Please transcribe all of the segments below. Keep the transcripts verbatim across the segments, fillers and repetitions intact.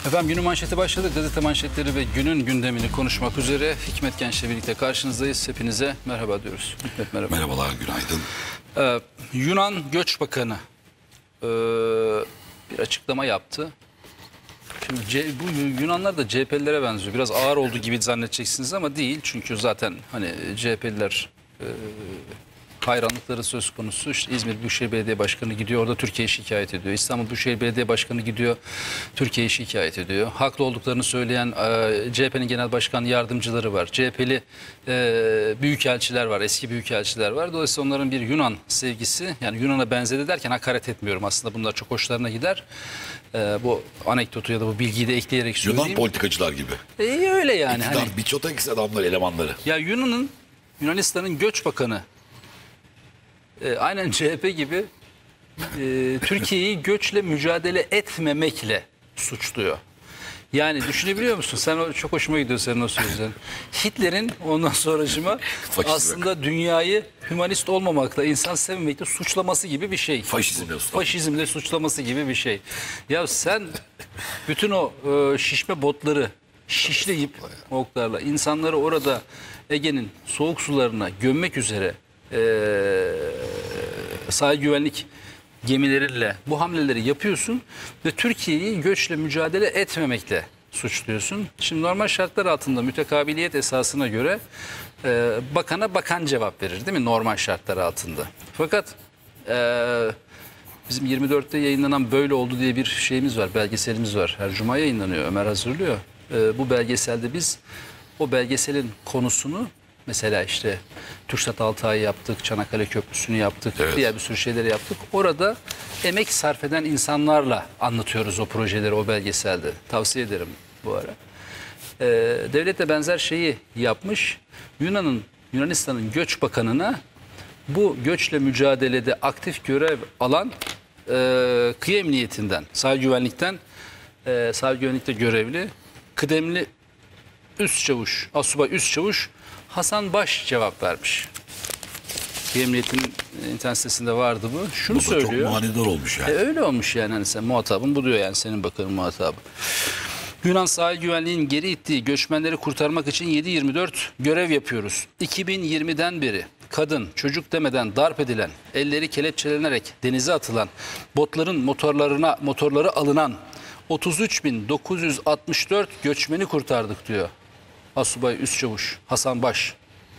Efendim günün manşeti başladı. Gazete manşetleri ve günün gündemini konuşmak üzere Hikmet Genç'le birlikte karşınızdayız. Hepinize merhaba diyoruz. Hikmet merhaba. Merhabalar, günaydın. Ee, Yunan Göç Bakanı e, bir açıklama yaptı. Şimdi C, bu Yunanlar da C H P'lilere benziyor. Biraz ağır olduğu gibi zannedeceksiniz ama değil. Çünkü zaten hani C H P'liler e, hayranlıkları söz konusu. İşte İzmir Büyükşehir Belediye Başkanı gidiyor, orada Türkiye'yi şikayet ediyor. İstanbul Büyükşehir Belediye Başkanı gidiyor, Türkiye'yi şikayet ediyor. Haklı olduklarını söyleyen e, C H P'nin genel başkan yardımcıları var. C H P'li e, büyükelçiler var, eski büyükelçiler var. Dolayısıyla onların bir Yunan sevgisi, yani Yunan'a benzedi derken hakaret etmiyorum. Aslında bunlar çok hoşlarına gider. E, bu anekdotu ya da bu bilgiyi de ekleyerek söyleyeyim. Yunan politikacılar gibi. E, öyle yani. İktidar, Hani, Miçotakis adamlar, elemanları. ya Yunan'ın, Yunanistan'ın Göç Bakanı E, aynen C H P gibi e, Türkiye'yi göçle mücadele etmemekle suçluyor. Yani düşünebiliyor musun? Sen o, çok hoşuma gidiyor senin o sözlerin. Hitler'in ondan sonracıma aslında dünyayı hümanist olmamakla, insan sevmemekle suçlaması gibi bir şey. Faşizmle, Faşizmle suçlaması gibi bir şey. Ya sen bütün o e, şişme botları şişleyip oklarla insanları orada Ege'nin soğuk sularına gömmek üzere Ee, sahil güvenlik gemileriyle bu hamleleri yapıyorsun ve Türkiye'yi göçle mücadele etmemekle suçluyorsun. Şimdi normal şartlar altında mütekabiliyet esasına göre e, bakana bakan cevap verir değil mi normal şartlar altında. Fakat e, bizim yirmi dörtte yayınlanan Böyle Oldu diye bir şeyimiz var, belgeselimiz var. Her cuma yayınlanıyor, Ömer hazırlıyor. E, bu belgeselde biz o belgeselin konusunu, mesela işte Türksat Altay'ı yaptık, Çanakkale Köprüsü'nü yaptık, evet. Diğer bir sürü şeyleri yaptık. Orada emek sarf eden insanlarla anlatıyoruz o projeleri, o belgeselde. Tavsiye ederim bu ara. Ee, devlet de benzer şeyi yapmış. Yunan'ın, Yunanistan'ın Göç Bakanı'na bu göçle mücadelede aktif görev alan e, kıyı emniyetinden, sahil güvenlikten, e, sahil güvenlikte görevli, kıdemli üst çavuş, asubay üst çavuş Hasan Baş cevap vermiş. Emniyetin internet sitesinde vardı bu. Şunu bu söylüyor. Çok manidar olmuş yani. E, öyle olmuş yani, hani sen muhatabın bu diyor yani, senin bakanın muhatabı. Yunan sahil güvenliğinin geri ittiği göçmenleri kurtarmak için yedi yirmi dört görev yapıyoruz. iki bin yirmiden beri kadın, çocuk demeden darp edilen, elleri kelepçelenerek denize atılan, botların motorlarına motorları alınan otuz üç bin dokuz yüz altmış dört göçmeni kurtardık diyor Asubay Üst Çavuş Hasan Baş.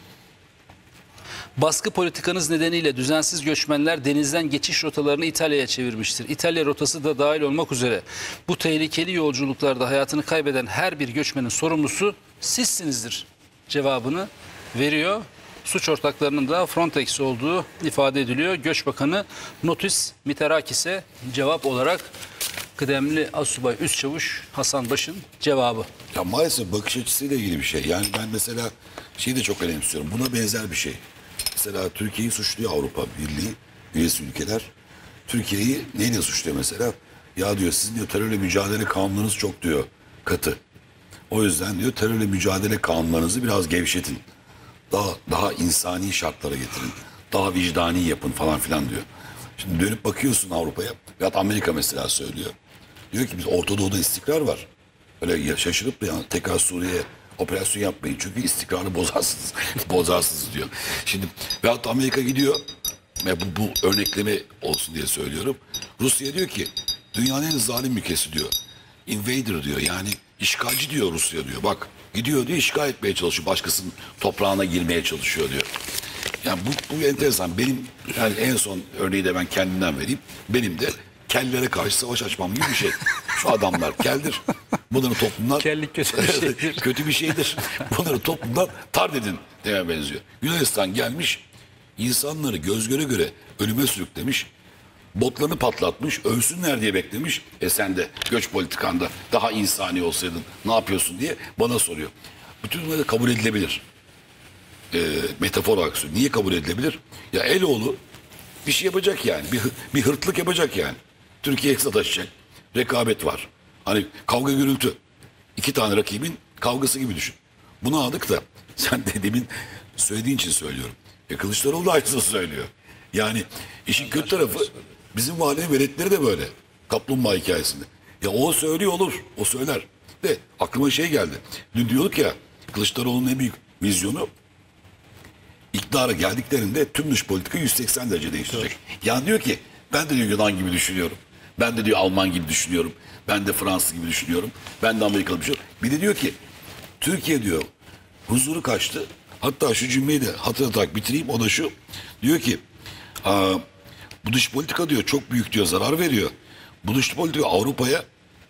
Baskı politikanız nedeniyle düzensiz göçmenler denizden geçiş rotalarını İtalya'ya çevirmiştir. İtalya rotası da dahil olmak üzere bu tehlikeli yolculuklarda hayatını kaybeden her bir göçmenin sorumlusu sizsinizdir cevabını veriyor. Suç ortaklarının da Frontex olduğu ifade ediliyor. Göç Bakanı Notis Mitarakis'e cevap olarak kıdemli Asubay Üst Çavuş Hasan Baş'ın cevabı. Ya maalesef bakış açısıyla ilgili bir şey. Yani ben mesela şeyi de çok önemsiyorum. Buna benzer bir şey. Mesela Türkiye'yi suçluyor Avrupa Birliği üyesi ülkeler. Türkiye'yi neyle suçluyor mesela? Ya diyor, sizin diyor terörle mücadele kanunlarınız çok diyor katı. O yüzden diyor terörle mücadele kanunlarınızı biraz gevşetin. Daha daha insani şartlara getirin. Daha vicdani yapın falan filan diyor. Şimdi dönüp bakıyorsun Avrupa'ya. Veyahut Amerika mesela söylüyor. Diyor ki biz Orta Doğu'da istikrar var. Öyle şaşırıp da yani tekrar Suriye'ye operasyon yapmayın. Çünkü istikrarı bozarsınız. bozarsınız diyor. Şimdi veyahut Amerika gidiyor. Ve bu, bu örnekleme olsun diye söylüyorum. Rusya diyor ki dünyanın en zalim ülkesi diyor. Invader diyor, yani işgalci diyor Rusya diyor. Bak gidiyor diyor, işgal etmeye çalışıyor. Başkasının toprağına girmeye çalışıyor diyor. Yani bu, bu enteresan. Benim yani en son örneği de ben kendimden vereyim. Benim de kellere karşı savaş açmam gibi bir şey. Şu adamlar keldir. Bunları toplumdan Kellik kötü bir şeydir. kötü bir şeydir. Bunları toplumdan tard edin demeye benziyor. Yunanistan gelmiş, insanları göz göre göre ölüme sürüklemiş. Botlarını patlatmış, ölsünler diye beklemiş. E sen de göç politikanda daha insani olsaydın ne yapıyorsun diye bana soruyor. Bütün bunları kabul edilebilir. E, metafor olarak söylüyorum. Niye kabul edilebilir? Ya Eloğlu bir şey yapacak yani. Bir, bir hırtlık yapacak yani. Türkiye'ye sataşacak. Rekabet var. Hani kavga gürültü. İki tane rakibin kavgası gibi düşün. Bunu aldık da sen de demin söylediğin için söylüyorum. E Kılıçdaroğlu da aynısını söylüyor. Yani işin kötü tarafı bizim validenin veletleri de böyle. Kaplumbağa hikayesinde. Ya o söylüyor olur. O söyler. De aklıma şey geldi. Dün diyorduk ya Kılıçdaroğlu'nun en büyük vizyonu iktidara geldiklerinde tüm dış politika yüz seksen derece değiştirecek. Yani diyor ki ben de diyor Yunan gibi düşünüyorum. Ben de diyor Alman gibi düşünüyorum. Ben de Fransız gibi düşünüyorum. Ben de Amerikalı bir şey. Bir de diyor ki Türkiye diyor huzuru kaçtı. Hatta şu cümleyi de hatırlatarak bitireyim. O da şu. Diyor ki Aa, bu dış politika diyor çok büyük diyor zarar veriyor. Bu dış politika Avrupa'ya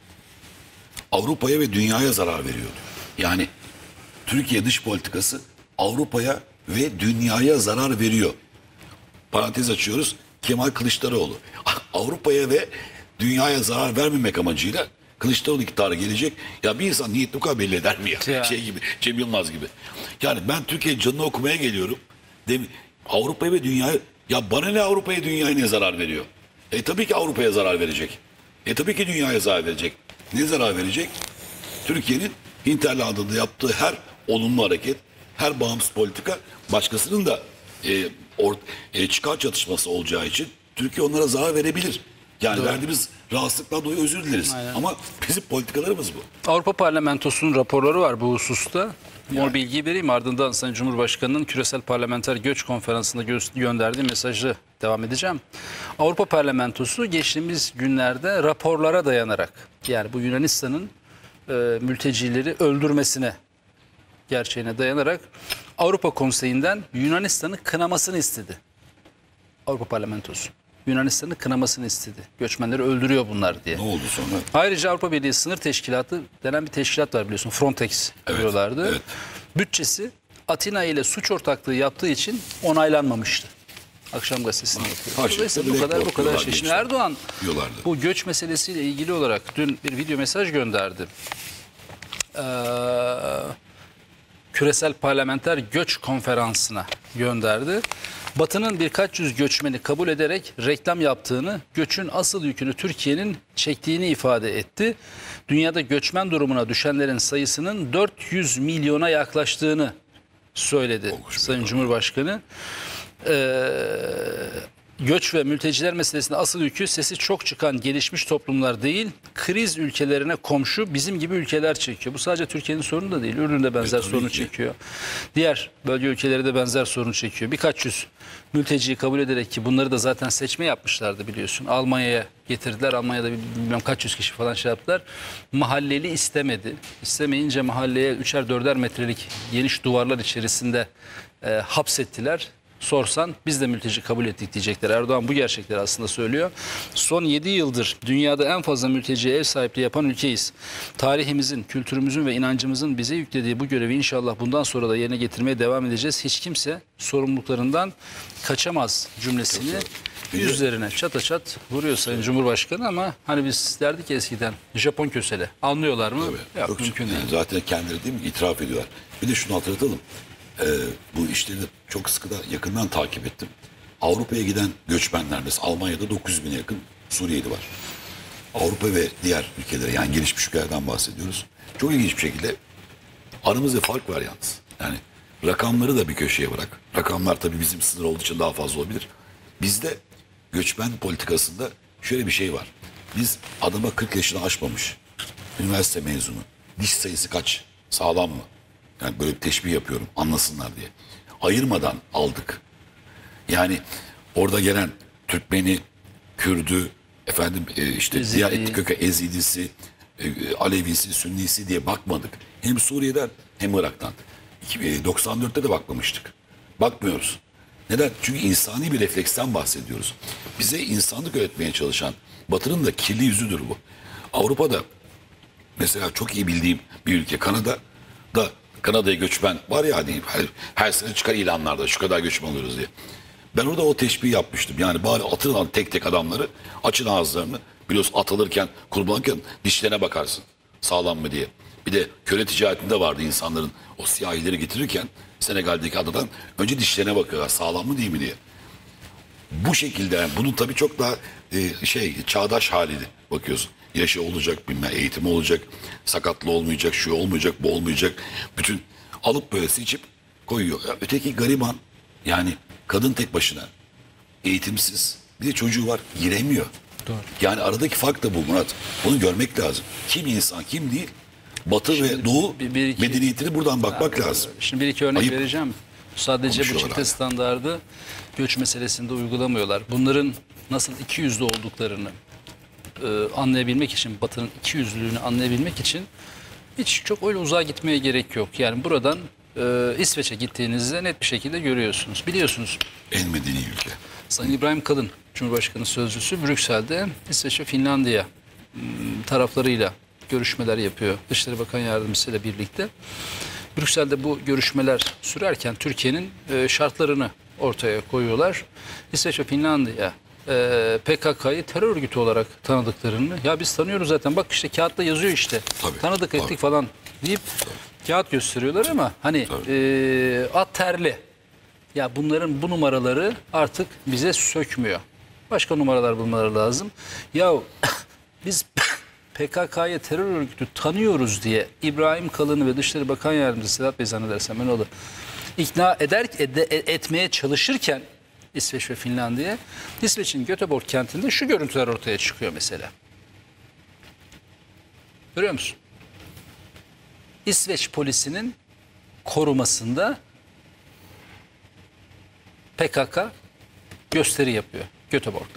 Avrupa'ya ve dünyaya zarar veriyor diyor. Yani Türkiye dış politikası Avrupa'ya ve dünyaya zarar veriyor. Parantez açıyoruz. Kemal Kılıçdaroğlu. Avrupa'ya ve dünyaya zarar vermemek amacıyla Kılıçdaroğlu iktidara gelecek. Ya bir insan niyetli bu kadar belli eder mi ya? Ya. Şey gibi, Cem Yılmaz gibi. Yani ben Türkiye canını okumaya geliyorum. Dem Avrupa'ya ve dünyaya... Ya bana ne Avrupa'ya dünyaya ne zarar veriyor? E tabii ki Avrupa'ya zarar verecek. E tabii ki dünyaya zarar verecek. Ne zarar verecek? Türkiye'nin hinterlandında yaptığı her olumlu hareket, her bağımsız politika başkasının da e, or, e, çıkar çatışması olacağı için Türkiye onlara zarar verebilir. Yani Doğru. verdiğimiz rahatsızlıktan dolayı özür dileriz. Aynen. Ama bizim politikalarımız bu. Avrupa Parlamentosu'nun raporları var bu hususta. Yani. O bilgiyi vereyim, ardından Sayın Cumhurbaşkanı'nın Küresel Parlamenter Göç Konferansı'nda gö- gönderdiği mesajı devam edeceğim. Avrupa Parlamentosu geçtiğimiz günlerde raporlara dayanarak, yani bu Yunanistan'ın e, mültecileri öldürmesine gerçeğine dayanarak Avrupa Konseyi'nden Yunanistan'ı kınamasını istedi. Avrupa Parlamentosu. Yunanistan'ı kınamasını istedi. Göçmenleri öldürüyor bunlar diye. Ne oldu sonra? Ayrıca Avrupa Birliği Sınır Teşkilatı denen bir teşkilat var biliyorsun. Frontex Evet, diyorlardı. evet. Bütçesi Atina ile suç ortaklığı yaptığı için onaylanmamıştı. Akşam gazetesinde okuyorum. Karşılıklı Dolayısıyla bu direkt kadar bu kadar bakıyorlar şey. Şimdi gençler. Erdoğan Diyorlardı. bu göç meselesiyle ilgili olarak dün bir video mesaj gönderdi. Ee, Küresel Parlamenter Göç Konferansı'na gönderdi. Batı'nın birkaç yüz göçmeni kabul ederek reklam yaptığını, göçün asıl yükünü Türkiye'nin çektiğini ifade etti. Dünyada göçmen durumuna düşenlerin sayısının dört yüz milyona yaklaştığını söyledi Sayın Cumhurbaşkanı. Ee, göç ve mülteciler meselesinde asıl yükü sesi çok çıkan gelişmiş toplumlar değil, kriz ülkelerine komşu bizim gibi ülkeler çekiyor. Bu sadece Türkiye'nin sorunu da değil. Ürdün de benzer Evet, sorunu ki. çekiyor. Diğer bölge ülkeleri de benzer sorun çekiyor. Birkaç yüz mülteciyi kabul ederek, ki bunları da zaten seçme yapmışlardı biliyorsun. Almanya'ya getirdiler. Almanya'da bilmem kaç yüz kişi falan şey yaptılar. Mahalleli istemedi. İstemeyince mahalleye üçer dörder metrelik geniş duvarlar içerisinde e, hapsettiler. Sorsan biz de mülteci kabul ettik diyecekler. Erdoğan bu gerçekleri aslında söylüyor. Son yedi yıldır dünyada en fazla mülteciye ev sahipliği yapan ülkeyiz. Tarihimizin, kültürümüzün ve inancımızın bize yüklediği bu görevi inşallah bundan sonra da yerine getirmeye devam edeceğiz. Hiç kimse sorumluluklarından kaçamaz cümlesini yüzlerine çata çat vuruyor Sayın Cumhurbaşkanı, ama hani biz derdik ya eskiden Japon kösele. Anlıyorlar mı? Tabii. Yok, Yok, mümkün yani değil. zaten kendileri değil mi itiraf ediyorlar. Bir de şunu hatırlatalım. Ee, bu işleri de çok sıkı da yakından takip ettim. Avrupa'ya giden göçmenler mesela Almanya'da dokuz yüz bine yakın Suriyeli var. Avrupa ve diğer ülkelere, yani gelişmiş ülkelerden bahsediyoruz. Çok ilginç bir şekilde aramızda fark var yalnız. Yani rakamları da bir köşeye bırak. Rakamlar tabii bizim sınır olduğu için daha fazla olabilir. Bizde göçmen politikasında şöyle bir şey var. Biz adama kırk yaşını aşmamış, üniversite mezunu, diş sayısı kaç, sağlam mı? Yani böyle bir teşbih yapıyorum anlasınlar diye. Ayırmadan aldık. Yani orada gelen Türkmeni, Kürdü, efendim e, işte Ezidi. diğer etnik köke Ezidisi, e, Alevisi, Sünnisi diye bakmadık. Hem Suriye'den hem Irak'tan. doksan dörtte de bakmamıştık. Bakmıyoruz. Neden? Çünkü insani bir refleksten bahsediyoruz. Bize insanlık öğretmeye çalışan Batı'nın da kirli yüzüdür bu. Avrupa'da mesela çok iyi bildiğim bir ülke Kanada da Kanada'ya göçmen var ya, hani her, her sene çıkar ilanlarda şu kadar göçmen alıyoruz diye. Ben orada o teşbih yapmıştım. Yani bari atın tek tek adamları, açın ağızlarını. Biliyorsun atılırken, kurbanırken dişlerine bakarsın sağlam mı diye. Bir de köle ticaretinde vardı insanların o siyahileri getirirken Senegal'deki adadan önce dişlerine bakıyorlar sağlam mı değil mi diye. Bu şekilde yani bunun tabii çok daha e, şey çağdaş haliydi bakıyorsun. Yaşı olacak, bilmem eğitimi olacak, sakatlı olmayacak, şu olmayacak, bu olmayacak. Bütün alıp böyle seçip koyuyor. Ya öteki gariban, yani kadın tek başına, eğitimsiz, bir de çocuğu var, giremiyor. Doğru. Yani aradaki fark da bu Murat. Bunu görmek lazım. Kim insan, kim değil. Batı ve Doğu bir- bir iki- medeniyetine buradan bakmak lazım. Şimdi bir iki örnek Ayıp. vereceğim. Sadece bu Konuşuyorlar çifte hala. standardı göç meselesinde uygulamıyorlar. Bunların nasıl iki yüzlü olduklarını e, anlayabilmek için, Batı'nın iki yüzlülüğünü anlayabilmek için hiç çok öyle uzağa gitmeye gerek yok. Yani buradan e, İsveç'e gittiğinizde net bir şekilde görüyorsunuz. Biliyorsunuz En medeni ülke. Sayın İbrahim Kalın, Cumhurbaşkanı Sözcüsü Brüksel'de İsveç ve Finlandiya m, taraflarıyla görüşmeler yapıyor. Dışişleri Bakan Yardımcısı ile birlikte. Brüksel'de bu görüşmeler sürerken Türkiye'nin e, şartlarını ortaya koyuyorlar. İsveç ve Finlandiya e, P K K'yı terör örgütü olarak tanıdıklarını, ya biz tanıyoruz zaten bak işte kağıtta yazıyor işte, Tabii, tanıdık tabii. ettik falan deyip kağıt gösteriyorlar ama hani e, at terli. Ya bunların bu numaraları artık bize sökmüyor. Başka numaralar bulmaları lazım. Ya biz P K K'yı terör örgütü tanıyoruz diye İbrahim Kalın'ı ve Dışişleri Bakan Yardımcısı Sedat Bey zannedersem ben onu ikna eder ede- etmeye çalışırken İsveç ve Finlandiya, İsveç'in Göteborg kentinde şu görüntüler ortaya çıkıyor mesela. Görüyor musun? İsveç polisinin korumasında P K K gösteri yapıyor Göteborg'da.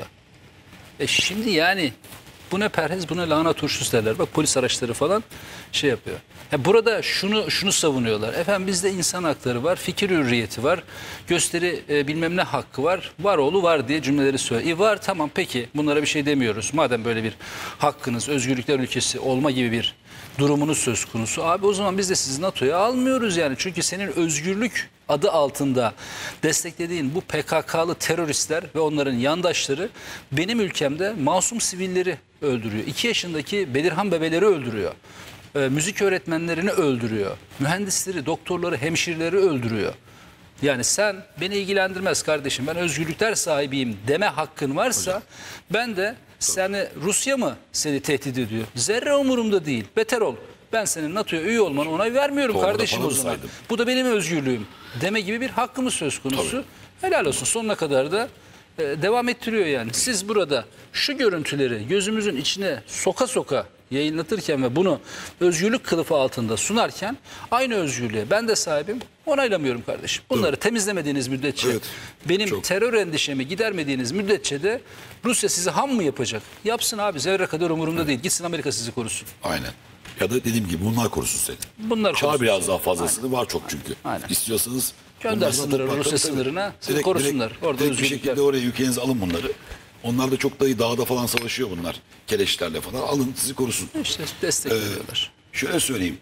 E şimdi yani bu ne perhez, bu ne lahana turşusu derler. Bak polis araçları falan şey yapıyor. Ya burada şunu şunu savunuyorlar. Efendim bizde insan hakları var, fikir hürriyeti var, gösteri e, bilmem ne hakkı var, var oğlu var diye cümleleri söylüyor. E var tamam peki bunlara bir şey demiyoruz. Madem böyle bir hakkınız, özgürlükler ülkesi olma gibi bir durumunuz söz konusu. Abi o zaman biz de sizi NATO'ya almıyoruz yani. Çünkü senin özgürlük adı altında desteklediğin bu P K K'lı teröristler ve onların yandaşları benim ülkemde masum sivilleri öldürüyor. iki yaşındaki Bedirhan bebeleri öldürüyor. E, müzik öğretmenlerini öldürüyor. Mühendisleri, doktorları, hemşireleri öldürüyor. Yani sen beni ilgilendirmez kardeşim, ben özgürlükler sahibiyim deme hakkın varsa hocam, ben de seni, Rusya mı seni tehdit ediyor? Zerre umurumda değil. Beter ol. Ben senin NATO'ya üye olmanı onay vermiyorum Doğru, kardeşim o zaman. Saydım. Bu da benim özgürlüğüm deme gibi bir hakkımız söz konusu. Tabii. Helal olsun, sonuna kadar da e, devam ettiriyor yani. Siz burada şu görüntüleri gözümüzün içine soka soka yayınlatırken ve bunu özgürlük kılıfı altında sunarken aynı özgürlüğe ben de sahibim, onaylamıyorum kardeşim. Bunları evet, temizlemediğiniz müddetçe, evet, benim çok, terör endişemi gidermediğiniz müddetçe de Rusya sizi ham mı yapacak? Yapsın abi, zerre kadar umurumda evet, değil. Gitsin Amerika sizi korusun. Aynen. Ya da dediğim gibi bunlar korusun seni. Bunlar Çağ korusun biraz seni. daha fazlasını Aynen, var çok çünkü. Aynen. İstiyorsanız gönder sınırı, Rusya sınırına sizi korusunlar. Direkt, orada direkt bir şekilde oraya ülkenize alın bunları. Onlar da çok da dağda falan savaşıyor bunlar. Keleşlerle falan. Alın sizi korusun. İşte destek veriyorlar. Ee, şöyle söyleyeyim.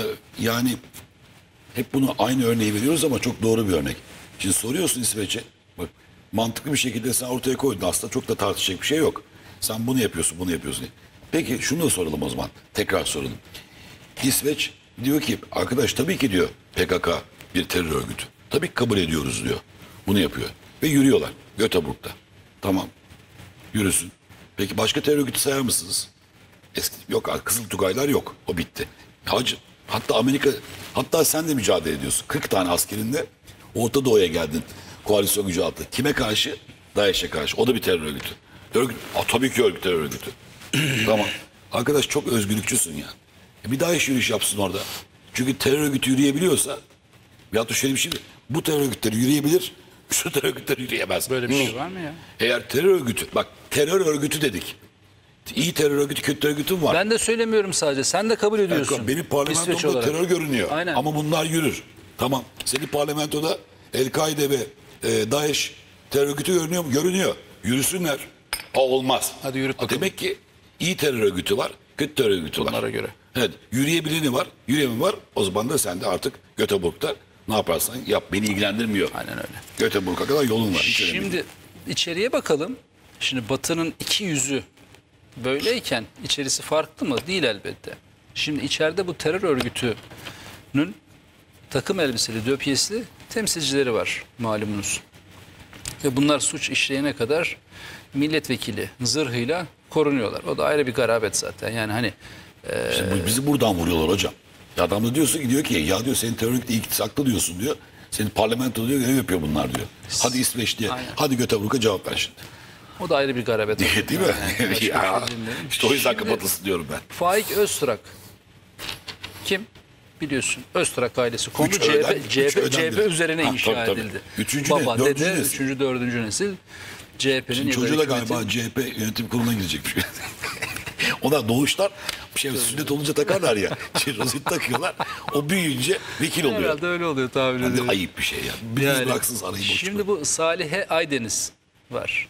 Yani hep bunu aynı örneği veriyoruz ama çok doğru bir örnek. Şimdi soruyorsun İsveç'e. Bak mantıklı bir şekilde sen ortaya koydun. Aslında çok da tartışacak bir şey yok. Sen bunu yapıyorsun, bunu yapıyorsun diye. Peki şunu da soralım o zaman. Tekrar soralım. İsveç diyor ki arkadaş tabii ki diyor P K K bir terör örgütü. Tabii ki kabul ediyoruz diyor. Bunu yapıyor. Ve yürüyorlar Göteborg'da. Tamam. Yürüsün. Peki başka terör örgütü sayar mısınız? Eski, yok Kızıl Tugaylar yok. O bitti. Hacı, hatta Amerika, hatta sen de mücadele ediyorsun. kırk tane askerinle Orta Doğu'ya geldin. Koalisyon gücü altı. Kime karşı? DAEŞ'e karşı. O da bir terör örgütü. Örgüt, Aa, tabii ki örgüt, terör örgütü. Tamam. Arkadaş çok özgürlükçüsün ya. E bir DAEŞ yürüyüş yapsın orada. Çünkü terör örgütü yürüyebiliyorsa, veyahut da şöyle bir şey, bu terör örgütleri yürüyebilir, şu terör örgütleri yürüyemez. Böyle bir şey var mı ya? Eğer terör örgütü, bak terör örgütü dedik. İyi terör örgütü, kötü terör örgütü var. Ben de söylemiyorum sadece. Sen de kabul ediyorsun. Yani benim parlamentomda terör görünüyor. Aynen. Ama bunlar yürür. Tamam. Senin parlamentoda El-Kaide ve e, DAEŞ terör örgütü görünüyor mu? Görünüyor. Yürüsünler. Ha olmaz. Hadi yürüt bakalım. Demek ki iyi terör örgütü var, kötü terör örgütü var. Bunlara göre. Evet. Yürüyebileni var, yürüyemeni var. O zaman da sen de artık Göteborg'da ne yaparsan yap. Beni ilgilendirmiyor. Aynen öyle. Göteborg'a kadar yolun var. Hiç Şimdi içeriye bakalım. Şimdi Batı'nın iki yüzü böyleyken içerisi farklı mı? Değil elbette. Şimdi içeride bu terör örgütünün takım elbiseli, döpiyesli temsilcileri var malumunuz. Ve bunlar suç işleyene kadar milletvekili zırhıyla korunuyorlar. O da ayrı bir garabet zaten. Yani hani e... İşte bizi buradan vuruyorlar hocam. Ya adam da diyorsun ki diyor ki ya diyor senin terör örgütü saklı diyorsun diyor. Senin parlamento diyor görev yapıyor bunlar diyor. Hadi İsveç diye. Aynen. Hadi Göteborg'a cevap ver şimdi. O da ayrı bir garabet. Değil mi? Yani. Başka Ya, bir şey demiyorum. işte o yüzden Şimdi kapatılsın diyorum ben. Faik Öztürk kim? Biliyorsun Öztürk ailesi kondu Üç C H P, önemli- C H P, üç önemli. C H P üzerine Ha, inşa tabii, tabii. edildi. Üçüncü ne? Baba, Dördüncü dede, nesil. üçüncü, dördüncü nesil C H P'nin Şimdi çocuğu da galiba C H P yönetim kuruluna girecekmiş. Onlar doğuştan bir şey sünnet olunca takarlar ya. Şey, rozet takıyorlar. O büyüyünce vekil oluyor. Herhalde öyle oluyor tahmin Yani ediyorum. ayıp bir şey ya. Bir Yani, bıraksın arayı boş. şimdi bu Salihe Aydeniz var.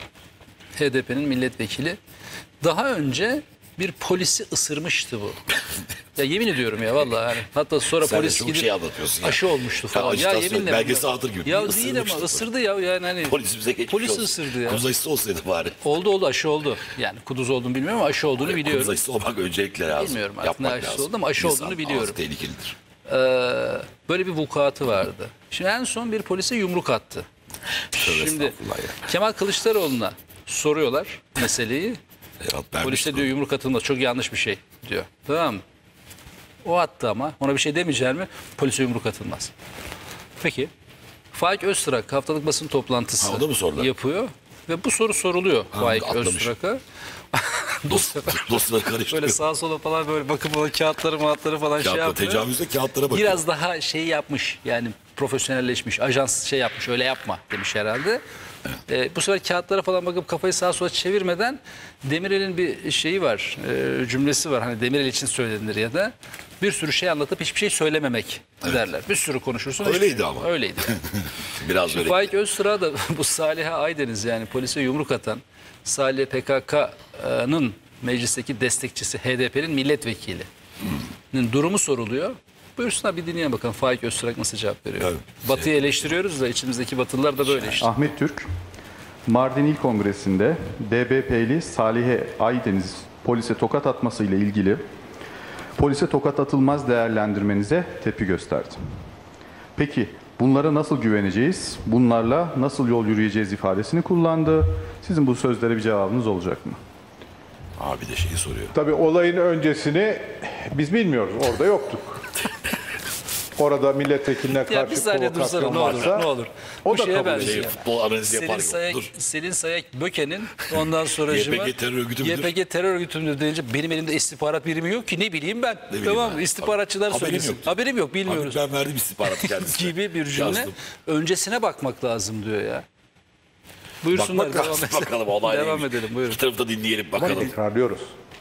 H D P'nin milletvekili. Daha önce bir polisi ısırmıştı bu. Ya yemin ediyorum ya vallahi yani. Hatta sonra Sen de polis çok gidip şey anlatıyorsun ya. aşı olmuştu Ya falan. Ya, ajitasyon, yeminle. belgesel atır gibi. Ya Bir değil ama ısırmıştı. ısırdı ya yani hani. Polis bize geçmiş Polis olsun. ısırdı ya. Kuduz aşısı olsaydı bari. Oldu oldu aşı oldu. Yani kuduz olduğunu bilmiyorum ama aşı olduğunu biliyorum. Kuduz aşısı olmak öncelikle lazım. Bilmiyorum artık ne Yapmak aşısı lazım. oldu ama aşı İnsan olduğunu biliyorum. ağzı tehlikelidir. Ee, böyle bir vukuatı vardı. Şimdi en son bir polise yumruk attı. Tövbe Şimdi estağfurullah ya. Kemal Kılıçdaroğlu'na soruyorlar meseleyi. Cevap vermiş Polise de diyor yumruk atılmaz çok yanlış bir şey diyor. Tamam mı? O attı ama ona bir şey demeyeceğim mi? Polise yumruk atılmaz. Peki Faik Öztürk haftalık basın toplantısı Ha, o da mı sorular? yapıyor ve bu soru soruluyor Faik atlamış. Öztürk'e. Dost, dostları karıştırıyor. Böyle sağa sola falan böyle bakıp o kağıtları mağatları falan şey Kağıtla, yapıyor. tecavüzde kağıtlara bakıyor. Biraz daha şey yapmış yani profesyonelleşmiş, ajans şey yapmış öyle yapma demiş herhalde. Ee, bu sefer kağıtlara falan bakıp kafayı sağa sola çevirmeden Demirel'in bir şeyi var, e, cümlesi var. Hani Demirel için söylenir ya da bir sürü şey anlatıp hiçbir şey söylememek derler. Bir sürü konuşursun. Öyleydi hiçbir- ama. Öyleydi. Biraz öyle. Faik Öztürk'a da bu Salihe Aydeniz yani polise yumruk atan Salih P K K'nın meclisteki destekçisi H D P'nin milletvekilinin durumu soruluyor. Buyursunlar bir dinleyelim bakalım Faik Öztürk nasıl cevap veriyor. Evet. Batı'yı eleştiriyoruz da içimizdeki Batılılar da böyle işte. Ahmet Türk, Mardin İl Kongresi'nde D B P'li Salihe Aydeniz polise tokat atması ile ilgili polise tokat atılmaz değerlendirmenize tepki gösterdi. Peki bunlara nasıl güveneceğiz, bunlarla nasıl yol yürüyeceğiz ifadesini kullandı. Sizin bu sözlere bir cevabınız olacak mı? Abi de şeyi soruyor. Tabii olayın öncesini biz bilmiyoruz. Orada yoktuk. Orada milletvekiline Ya bir karşı saniye dursana provokasyon ne olur varsa ne olur. o Bu da şeye kabul benziyor. Şey, futbol analizi yapar Selin gibi. Sayak, Dur. Selin Sayak Böke'nin ondan sonra Y P G terör örgütü müdür? Y P G terör örgütü müdür deyince benim elimde istihbarat birimi yok ki ne bileyim ben. bileyim Tamam mı? ben? İstihbaratçılar Haberim söylesin. yok. Haberim yok bilmiyoruz. Abi ben verdim istihbaratı kendisine. Gibi bir cümle. Yazdım. Öncesine bakmak lazım diyor ya. Buyursunlar Bakmak devam lazım edelim. bakalım olay Devam neymiş. edelim buyurun. Bu tarafı da dinleyelim Ama bakalım. tekrarlıyoruz.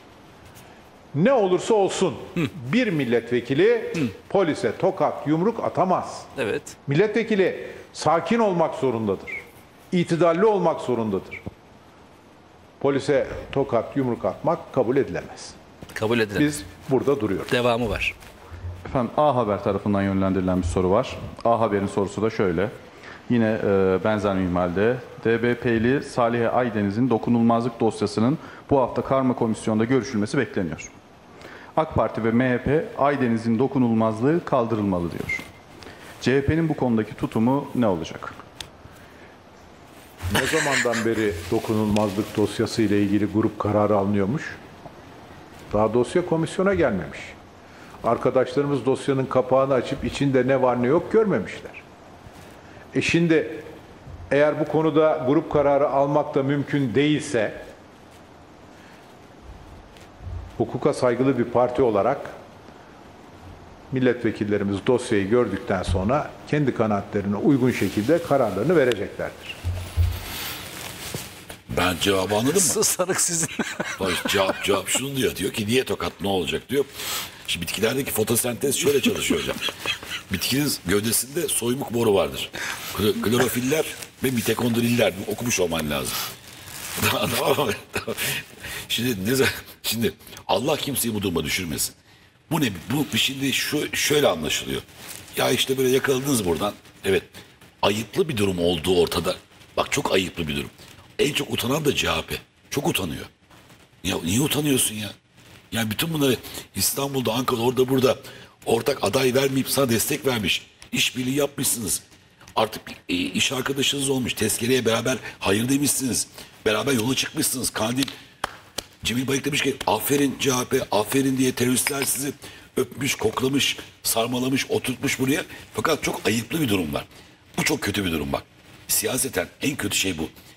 Ne olursa olsun bir milletvekili polise tokat, yumruk atamaz. Evet. Milletvekili sakin olmak zorundadır. İtidalli olmak zorundadır. Polise tokat, yumruk atmak kabul edilemez. Kabul edilen. Biz burada duruyoruz. Devamı var. Efendim A Haber tarafından yönlendirilen bir soru var. A Haber'in sorusu da şöyle. Yine e, benzer minvalde D B P'li Salihe Aydeniz'in dokunulmazlık dosyasının bu hafta karma komisyonda görüşülmesi bekleniyor. AK Parti ve M H P Aydeniz'in dokunulmazlığı kaldırılmalı diyor. C H P'nin bu konudaki tutumu ne olacak? Ne zamandan beri dokunulmazlık dosyası ile ilgili grup kararı alınıyormuş? Daha dosya komisyona gelmemiş. Arkadaşlarımız dosyanın kapağını açıp içinde ne var ne yok görmemişler. E şimdi eğer bu konuda grup kararı almak da mümkün değilse hukuka saygılı bir parti olarak milletvekillerimiz dosyayı gördükten sonra kendi kanaatlerine uygun şekilde kararlarını vereceklerdir. Ben cevabı anladım mı? Susarak sizin. Bak, cevap cevap şunu diyor. Diyor ki niye tokat ne olacak diyor. Şimdi bitkilerdeki fotosentez şöyle çalışıyor hocam. Bitkinin gövdesinde soymuk boru vardır. Klo- Klorofiller ve mitokondriller. Okumuş olman lazım. Tamam mı? Şimdi ne zaman- şimdi Allah kimseyi bu duruma düşürmesin. Bu ne? Bu şimdi şu şöyle anlaşılıyor. Ya işte böyle yakaladınız buradan. Evet. Ayıplı bir durum olduğu ortada. Bak çok ayıplı bir durum. En çok utanan da C H P. Çok utanıyor. Ya niye utanıyorsun ya? Yani bütün bunları İstanbul'da, Ankara'da, orada burada ortak aday vermeyip sana destek vermiş. İşbirliği yapmışsınız. Artık bir, e, iş arkadaşınız olmuş. Tezkereye beraber hayır demişsiniz. Beraber yola çıkmışsınız. Kandil Cemil Bayık demiş ki aferin C H P, aferin diye teröristler sizi öpmüş, koklamış, sarmalamış, oturtmuş buraya. Fakat çok ayıplı bir durum var. Bu çok kötü bir durum bak. Siyaseten en kötü şey bu.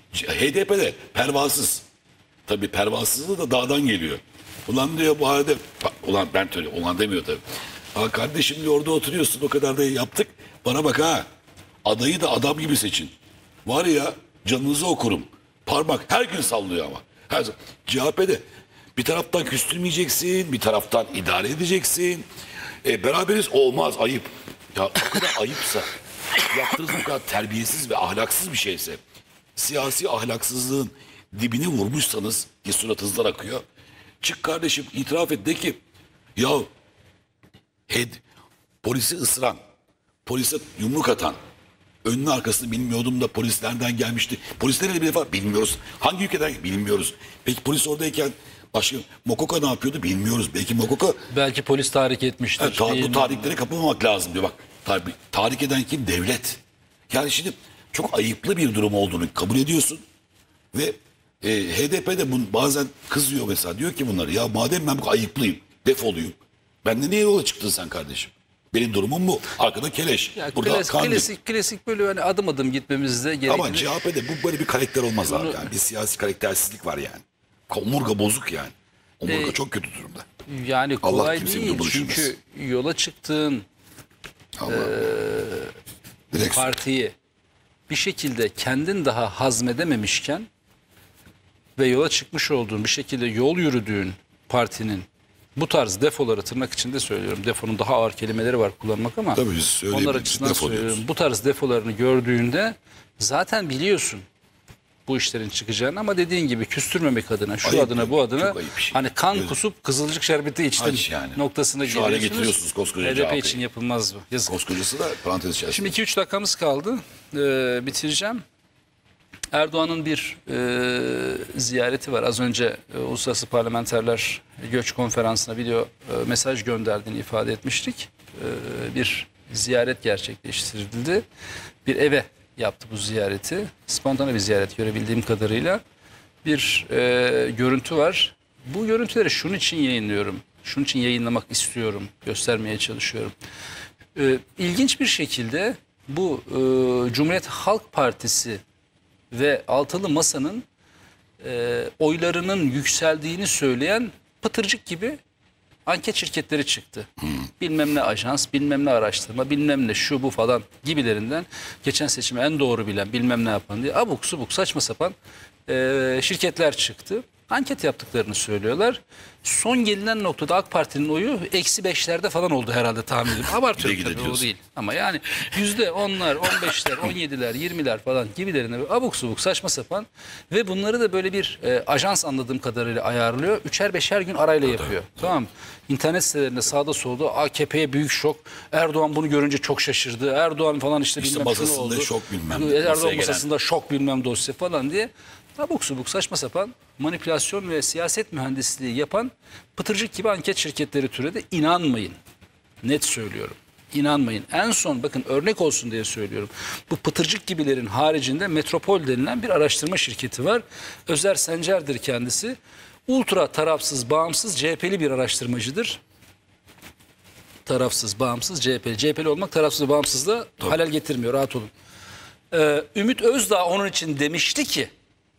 H D P'de pervasız. Tabii pervasızlığı da dağdan geliyor. Ulan diyor bu halde, ulan ben söyle, ulan demiyor tabii. Ha kardeşim diyor orada oturuyorsun o kadar da yaptık. Bana bak ha, adayı da adam gibi seçin. Var ya canınızı okurum. Parmak her gün sallıyor ama. Her zaman. C H P'de bir taraftan küstürmeyeceksin, bir taraftan idare edeceksin. E, beraberiz olmaz, ayıp. Ya o kadar ayıpsa, yaptığınız bu kadar terbiyesiz ve ahlaksız bir şeyse, siyasi ahlaksızlığın dibini vurmuşsanız ki suratınızdan akıyor. Çık kardeşim itiraf et de ki ya hed, polisi ısıran, polise yumruk atan, önünü arkasını bilmiyordum da polis nereden gelmişti. Polis nerede bir defa bilmiyoruz. Hangi ülkeden bilmiyoruz. Peki polis oradayken başka Mokoka ne yapıyordu bilmiyoruz. Belki Mokoka Belki polis tahrik etmiştir. ha, ta, bu Değil- tarihlere kapılmamak lazım diyor. Bak tar tahrik eden kim? Devlet. Yani şimdi çok ayıplı bir durum olduğunu kabul ediyorsun ve e, H D P'de bun, bazen kızıyor mesela diyor ki bunlar ya madem ben bu ayıplıyım defoluyum. Ben de niye yola çıktın sen kardeşim? Benim durumum bu. Arkada keleş. Ya burada klasik, kandık. klasik, klasik böyle hani adım adım gitmemizde gerekli. Ama C H P'de bu böyle bir karakter olmaz abi. Yani. Bir siyasi karaktersizlik var yani. Omurga bozuk yani. Omurga E, çok kötü durumda. Yani Allah kolay kimsenin değil durumunu çünkü düşünmesin. yola çıktığın Allah. Direkt partiyi bir şekilde kendin daha hazmedememişken ve yola çıkmış olduğun bir şekilde yol yürüdüğün partinin bu tarz defoları tırnak içinde söylüyorum. Defonun daha ağır kelimeleri var kullanmak ama Tabii biz söyleyebiliriz, onlar açısından defo diyoruz. söylüyorum. Bu tarz defolarını gördüğünde zaten biliyorsun bu işlerin çıkacağını ama dediğin gibi küstürmemek adına, şu Ayıp adına, yani, bu adına çok ayıp bir şey. hani kan Öyle. kusup kızılcık şerbeti içtim Aç yani. noktasına Şu hale geliyorsunuz. getiriyorsunuz koskoca H D C H P P'yi. için yapılmaz bu. Yazık. koskocası da parantez içerisinde. Şimdi iki üç dakikamız kaldı. Ee, bitireceğim. Erdoğan'ın bir e, ziyareti var. Az önce e, Uluslararası Parlamenterler Göç Konferansı'na video e, mesaj gönderdiğini ifade etmiştik. E, bir ziyaret gerçekleştirildi. Bir eve yaptı bu ziyareti. Spontane bir ziyaret görebildiğim kadarıyla. Bir e, görüntü var. Bu görüntüleri şunun için yayınlıyorum. Şunun için yayınlamak istiyorum. Göstermeye çalışıyorum. E, ilginç bir şekilde bu e, Cumhuriyet Halk Partisi ve Altılı Masa'nın e, oylarının yükseldiğini söyleyen pıtırcık gibi anket şirketleri çıktı. Bilmem ne ajans, bilmem ne araştırma, bilmem ne şu bu falan gibilerinden geçen seçimi en doğru bilen bilmem ne yapan diye abuk subuk saçma sapan e, şirketler çıktı. Anket yaptıklarını söylüyorlar. Son gelinen noktada AK Parti'nin oyu eksi beşlerde falan oldu herhalde tahmin ediyorum. Abartıyorum Peki de tabii o diyorsun. değil. Ama yani yüzde onlar, on beşler, on yediler, yirmiler falan gibilerine abuk subuk saçma sapan ve bunları da böyle bir e, ajans anladığım kadarıyla ayarlıyor. Üçer beşer gün arayla yapıyor. Tamam mı? İnternet sitelerinde sağda solda A K P'ye büyük şok. Erdoğan bunu görünce çok şaşırdı. Erdoğan falan işte, İşte bilmem şunu masasında oldu. şok bilmem ne, masaya Erdoğan gelen. masasında şok bilmem dosya falan diye abuk subuk saçma sapan manipülasyon ve siyaset mühendisliği yapan pıtırcık gibi anket şirketleri türedi. İnanmayın. Net söylüyorum. İnanmayın. En son bakın örnek olsun diye söylüyorum. Bu pıtırcık gibilerin haricinde Metropol denilen bir araştırma şirketi var. Özer Sencer'dir kendisi. Ultra tarafsız, bağımsız C H P'li bir araştırmacıdır. Tarafsız, bağımsız C H P'li. C H P'li olmak tarafsız, bağımsız da halel getirmiyor. Rahat olun. Ee, Ümit Özdağ onun için demişti ki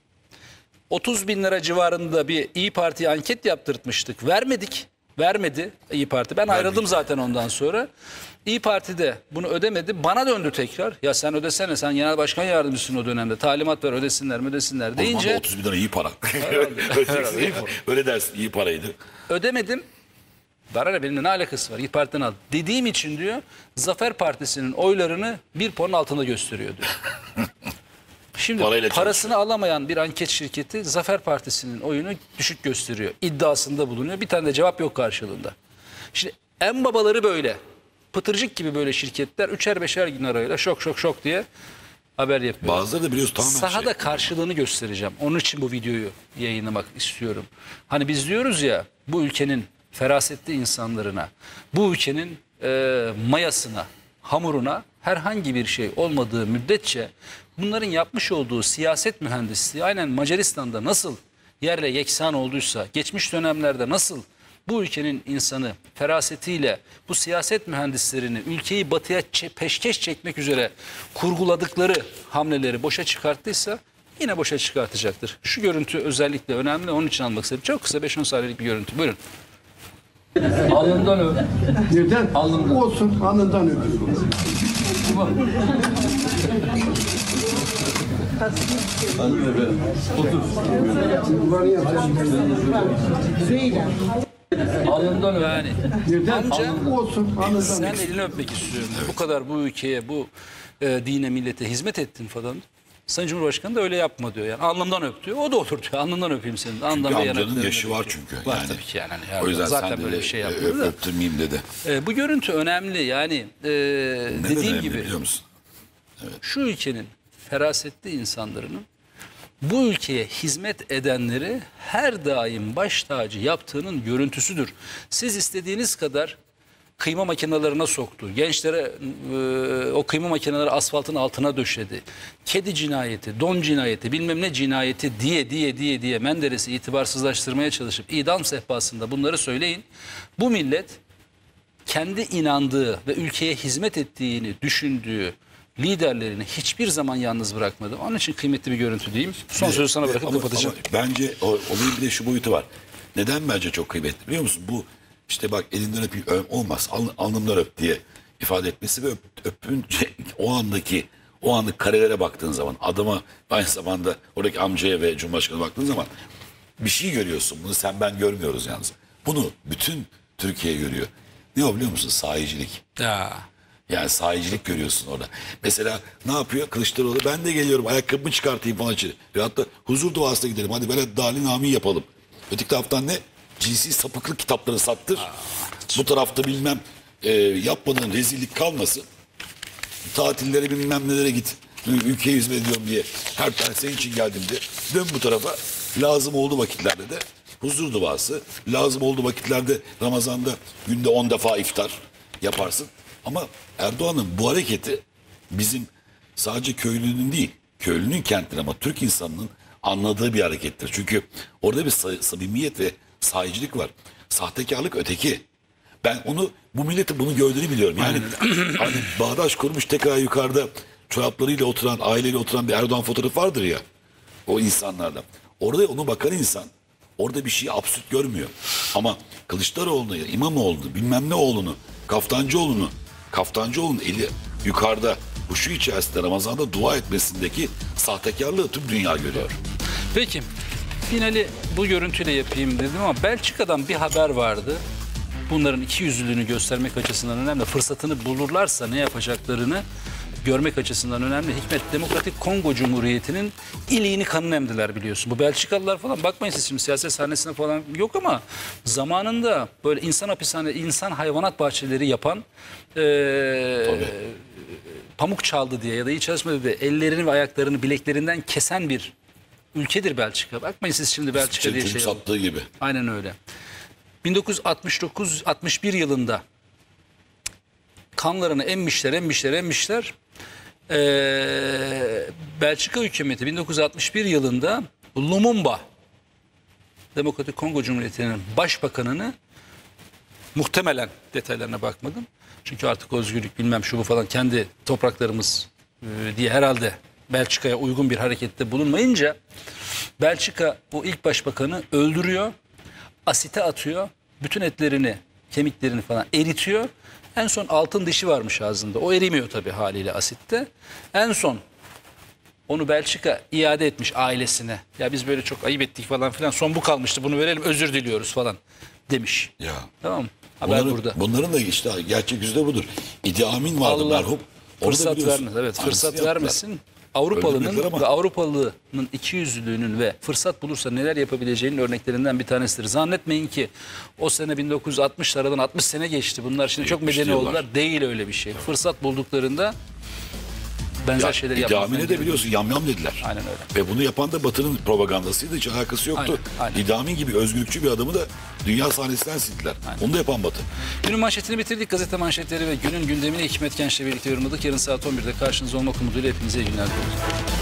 otuz bin lira civarında bir İyi Parti'ye anket yaptırtmıştık. Vermedik. Vermedi İyi Parti. Ben ayrıldım zaten ondan sonra. İyi Parti de bunu ödemedi. Bana döndü tekrar. Ya sen ödesene, sen genel başkan yardımcısın o dönemde. Talimat ver, ödesinler mi ödesinler deyince Deyince, otuz bin lira iyi para. öyle, öyle dersin iyi paraydı. ödemedim. Bana ne, benimle ne alakası var? İyi Parti'den al. Dediğim için diyor Zafer Partisi'nin oylarını bir puanın altında gösteriyor diyor. Şimdi Parayla parasını alamayan bir anket şirketi Zafer Partisi'nin oyunu düşük gösteriyor. İddiasında bulunuyor. Bir tane de cevap yok karşılığında. Şimdi en babaları böyle. Pıtırcık gibi böyle şirketler üçer beşer gün arayla şok şok şok diye haber yapıyor. Bazıları da biliyorsun tamamen Sahada şey. karşılığını göstereceğim. Onun için bu videoyu yayınlamak istiyorum. Hani biz diyoruz ya bu ülkenin ferasetli insanlarına, bu ülkenin e, mayasına, hamuruna herhangi bir şey olmadığı müddetçe bunların yapmış olduğu siyaset mühendisliği aynen Macaristan'da nasıl yerle yeksan olduysa, geçmiş dönemlerde nasıl bu ülkenin insanı ferasetiyle bu siyaset mühendislerini ülkeyi batıya çe- peşkeş çekmek üzere kurguladıkları hamleleri boşa çıkarttıysa yine boşa çıkartacaktır. Şu görüntü özellikle önemli, onun için almak istedim. Çok kısa beş on saniyelik bir görüntü. Buyurun. Alnından öp. Neden? Alnından. Olsun, alnından öpüyorum. Otur. Alnından öp. Yani Neden? amca Olsun, alnından sen öpüyorum. elini öpmek istiyorum. Bu kadar bu ülkeye, bu e, dine, millete hizmet ettin falan. Sayın Cumhurbaşkanı da öyle yapma diyor. Yani alnımdan öp diyor. O da olur diyor. Alnından öpeyim senin. Alnından Çünkü ve amcanın yanaklarından yaşı var öpeyim. çünkü. Var yani. tabii ki yani. Hani O yüzden zaten sen de böyle bir şey ö- yapmadı da. öptürmeyeyim dedi. E, bu görüntü önemli. Yani e, Neden dediğim önemli gibi biliyor musun? şu ülkenin ferasetli insanların bu ülkeye hizmet edenleri her daim baş tacı yaptığının görüntüsüdür. Siz istediğiniz kadar kıyma makinelerine soktu. Gençlere e, o kıyma makineleri asfaltın altına döşedi. Kedi cinayeti, don cinayeti, bilmem ne cinayeti diye diye diye diye Menderes'i itibarsızlaştırmaya çalışıp idam sehpasında bunları söyleyin. Bu millet kendi inandığı ve ülkeye hizmet ettiğini düşündüğü liderlerini hiçbir zaman yalnız bırakmadı. Onun için kıymetli bir görüntü diyeyim. Son sözü sana bırakıp Ama- kapatacağım. ama bence o, olayın bir de şu boyutu var. Neden bence çok kıymetli biliyor musun? Bu işte bak elinden öpeyim ö- olmaz. Al, alnımdan öp diye ifade etmesi ve öp, öpünce o andaki o anlık karelere baktığın zaman adama aynı zamanda oradaki amcaya ve Cumhurbaşkanı'na baktığın zaman bir şey görüyorsun. Bunu sen ben görmüyoruz yalnız. Bunu bütün Türkiye görüyor. Ne o biliyor musun? Sahicilik. Ya. Yani sahicilik görüyorsun orada. Mesela ne yapıyor Kılıçdaroğlu? Ben de geliyorum ayakkabımı çıkartayım falan içeri. Ve hatta huzur duasına gidelim. Hadi böyle dalin amin yapalım. Öteki taraftan ne? Cinsi sapıklık kitapları sattır. Bu tarafta bilmem e, yapmadığın rezillik kalmasın. Tatillere bilmem nelere git. Ülkeye hizmet ediyorum diye. Her tane senin için geldim diye. Dön bu tarafa. Lazım olduğu vakitlerde de huzur duası. Lazım olduğu vakitlerde Ramazan'da günde on defa iftar yaparsın. Ama Erdoğan'ın bu hareketi bizim sadece köylünün değil, köylünün kentin ama Türk insanının anladığı bir harekettir. Çünkü orada bir sa- samimiyet ve sahicilik var. Sahtekarlık öteki. Ben onu, bu milleti bunu gördüğünü biliyorum. Yani hani bağdaş kurmuş tekrar yukarıda çoraplarıyla oturan, aileyle oturan bir Erdoğan fotoğrafı vardır ya. O insanlardan. Orada ona bakan insan orada bir şeyi absürt görmüyor. Ama Kılıçdaroğlu'nu, İmamoğlu'nu, bilmem ne oğlunu, Kaftancıoğlu'nu, Kaftancıoğlu'nun eli yukarıda huşu içerisinde Ramazan'da dua etmesindeki sahtekarlığı tüm dünya görüyor. Peki finali bu görüntüyle yapayım dedim ama Belçika'dan bir haber vardı. Bunların ikiyüzlülüğünü göstermek açısından önemli. Fırsatını bulurlarsa ne yapacaklarını görmek açısından önemli. Hikmet, Demokratik Kongo Cumhuriyeti'nin iliğini kanını emdiler biliyorsun. Bu Belçikalılar falan bakmayın siz şimdi siyaset sahnesine falan yok ama zamanında böyle insan hapishane, insan hayvanat bahçeleri yapan ee, pamuk çaldı diye ya da iyi çalışmadı diye ellerini ve ayaklarını bileklerinden kesen bir ülkedir Belçika. Bakmayın siz şimdi Belçika diye Çocuk şey. sattığı gibi. Aynen öyle. bin dokuz yüz altmış dokuz altmış bir yılında kanlarını emmişler, emmişler, emmişler. Ee, Belçika hükümeti bin dokuz yüz altmış bir yılında Lumumba, Demokratik Kongo Cumhuriyeti'nin başbakanını, muhtemelen detaylarına bakmadım. Çünkü artık özgürlük bilmem şu bu falan kendi topraklarımız e, diye herhalde Belçika'ya uygun bir harekette bulunmayınca Belçika o ilk başbakanı öldürüyor, asite atıyor, bütün etlerini, kemiklerini falan eritiyor. En son altın dişi varmış ağzında. O erimiyor tabii haliyle asitte. En son onu Belçika iade etmiş ailesine. Ya biz böyle çok ayıp ettik falan filan. Son bu kalmıştı. Bunu verelim, özür diliyoruz falan demiş. Ya. Tamam mı? Haber Bunların, burada. bunların da işte gerçek yüzü de budur. İdi Amin vardı Allah merhum. Orada fırsat biliyorsun, vermesin. Evet, aynısını fırsat yaptılar. vermesin. Avrupalının Öldürmediler ama. ve Avrupalının ikiyüzlülüğünün ve fırsat bulursa neler yapabileceğinin örneklerinden bir tanesidir. Zannetmeyin ki o sene bin dokuz yüz altmışlardan altmış sene geçti. Bunlar şimdi çok medeni yıllar. oldular. Değil öyle bir şey. Fırsat bulduklarında benzer Ya, şeyleri İdi yapmak. Amin'e de biliyorsun yamyam dediler. Aynen öyle. Ve bunu yapan da Batı'nın propagandasıydı. Hiç alakası yoktu. Aynen, aynen. İdi Amin gibi özgürlükçü bir adamı da dünya sahnesinden sildiler. Onu da yapan Batı. Günün manşetini bitirdik. Gazete manşetleri ve günün gündemini Hikmet Genç'le birlikte yorumladık. Yarın saat on birde karşınızda olmak umuduyla hepinize iyi günler diliyoruz.